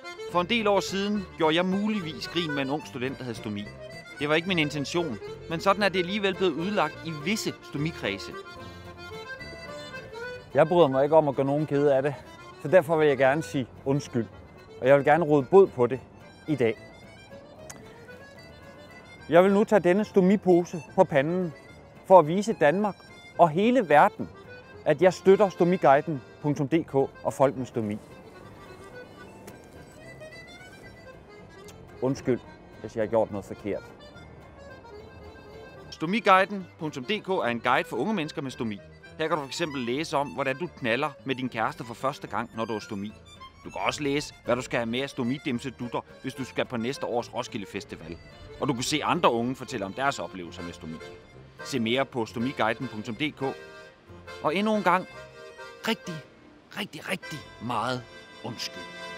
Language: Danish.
For en del år siden gjorde jeg muligvis grin med en ung student, der havde stomi. Det var ikke min intention, men sådan er det alligevel blevet udlagt i visse stomikredse. Jeg bryder mig ikke om at gøre nogen kede af det, så derfor vil jeg gerne sige undskyld. Og jeg vil gerne råde bod på det i dag. Jeg vil nu tage denne stomipose på panden for at vise Danmark og hele verden, at jeg støtter stomiguiden.dk og folk med stomi. Undskyld, hvis jeg har gjort noget forkert. Stomiguiden.dk er en guide for unge mennesker med stomi. Her kan du fx læse om, hvordan du knaller med din kæreste for første gang, når du har stomi. Du kan også læse, hvad du skal have med af stomidimsedutter, hvis du skal på næste års Roskilde Festival. Og du kan se andre unge fortælle om deres oplevelser med stomi. Se mere på stomiguiden.dk. Og endnu en gang, rigtig meget undskyld.